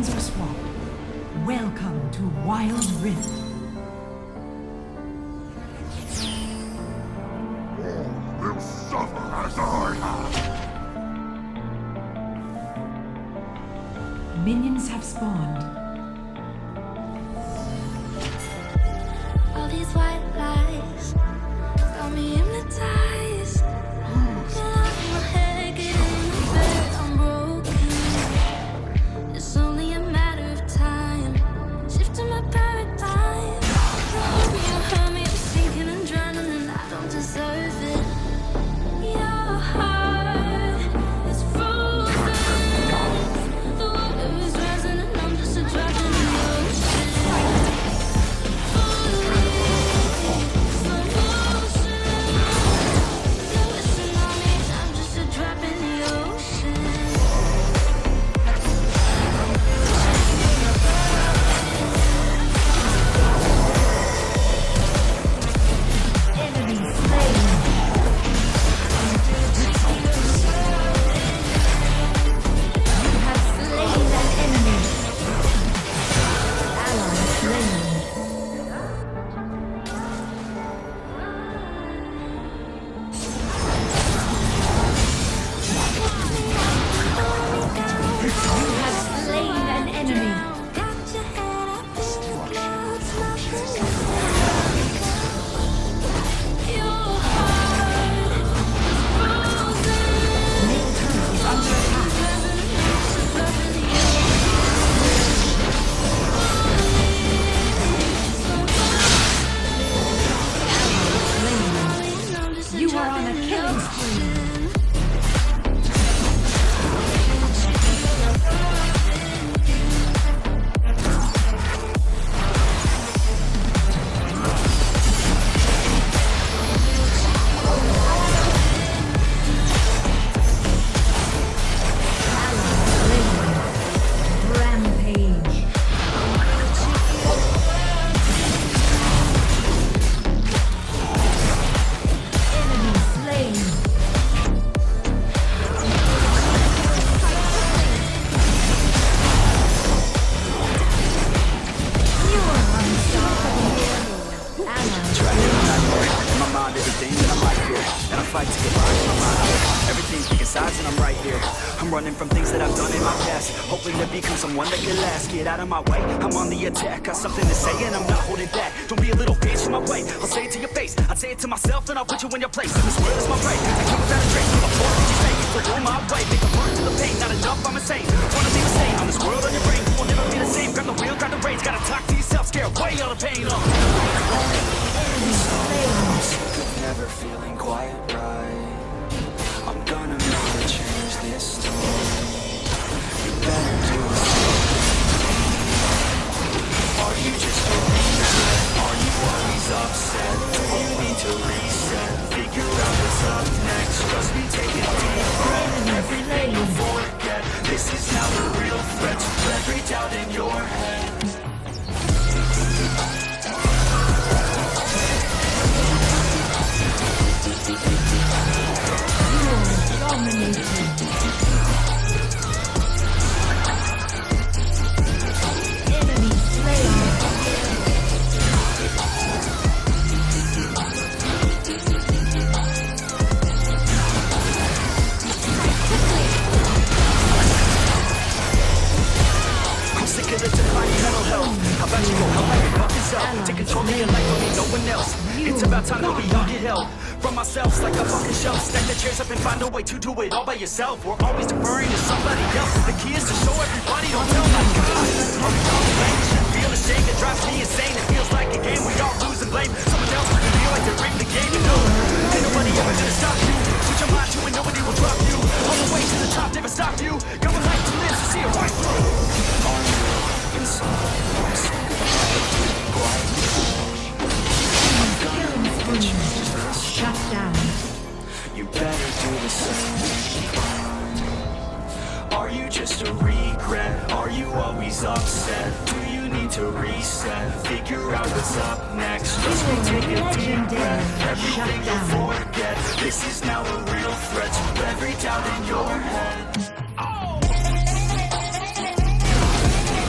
Minions were swapped. Welcome to Wild Rift. All will suffer as I have. Minions have spawned. All these white lies got me hypnotized. My head getting in the bed, I'm broken. It's only a matter of time. Shifting my paradigm. You hurt me, I'm sinking and drowning, and I don't deserve it. Your heart is frozen. The water is rising, and I'm just a drop in the ocean. Someone that can last, get out of my way. I'm on the attack, got something to say and I'm not holding back. Don't be a little bitch in my way. I'll say it to your face, I'd say it to myself, and I'll put you in your place. This world is my prey, I keep without a trace. I'm a force that you say, so go my way. Make a burn to the pain, not enough, I'm insane. Wanna be the same, on this world on your brain. You will never be the same, grab the wheel, grab the reins. Gotta talk to yourself, scare away all the pain. Never feeling quite right. I'm gonna make a change this time. You better do it. Are you just upset? Are you always upset? Do you need to reset? Figure out what's up next. Trust me, take a deep breath. Everything you forget. This is now the real threat. Every doubt in your head. You're dominating. Take control of your life, don't need no one else. It's about time that we all get help from ourselves, like a fucking shelf. Stack the chairs up and find a way to do it all by yourself. We're always deferring to somebody else. The key is to show everybody, don't tell my God. Are we all lame? Feel the shame that drives me insane. It feels like a game, we all lose and blame someone else. We feel like they're rigged the game, you know. Ain't nobody ever gonna stop you. Put your mind to it, nobody will drop you. All the way to the top, never stop you. Got one life to live, so see it right through. On you, inside, Shut down. You better do the same. Are you just a regret? Are you always upset? Do you need to reset? Figure out what's up next. Just take a deep breath. Everything you'll forget. This is now a real threat to every doubt in your head.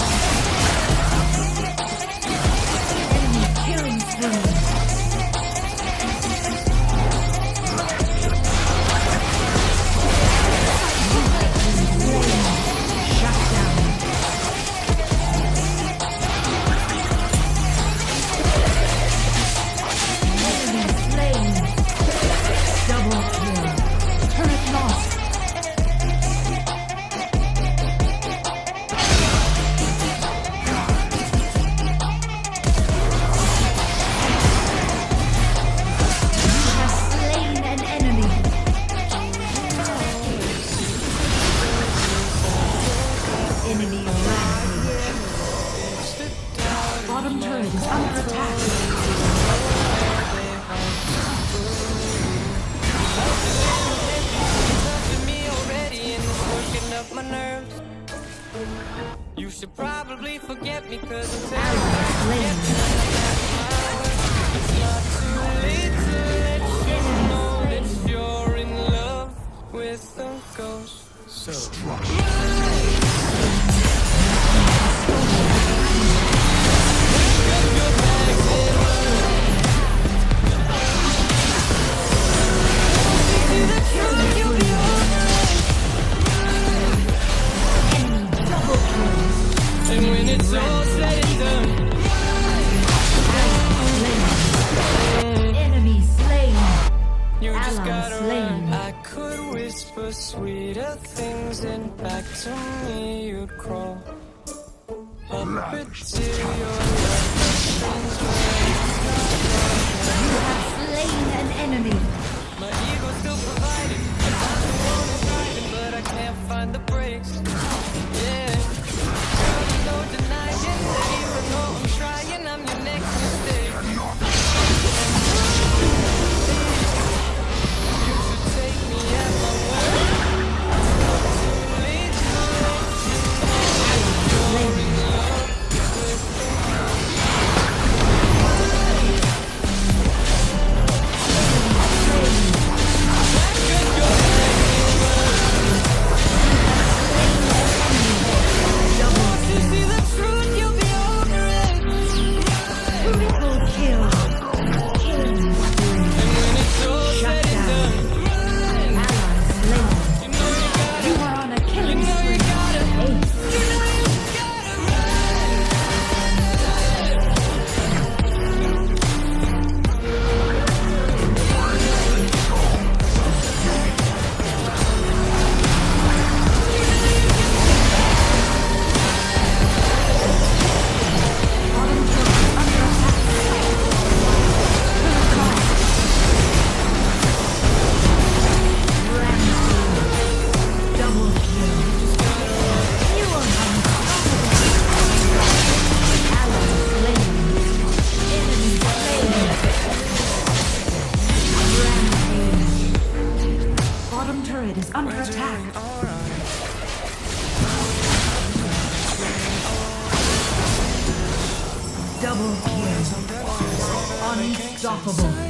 Bottom turret is under attack. Up my nerves. You should probably forget me, cause I'm terrible. It's not too late to let you know that you're in love with a ghost. So and when it's all said and done, Enemy slain. you just Ally gotta slain. run. I could whisper sweeter things, and back to me you'd crawl. Up until your You have slain an enemy. my ego's still providing. I'm the one who's driving, but I can't find the brakes. Yeah. No denying that even though I'm trying, I'm your next mistake. You should take me at my word. It's not too late to let you know you're in love with Double kill. Unstoppable.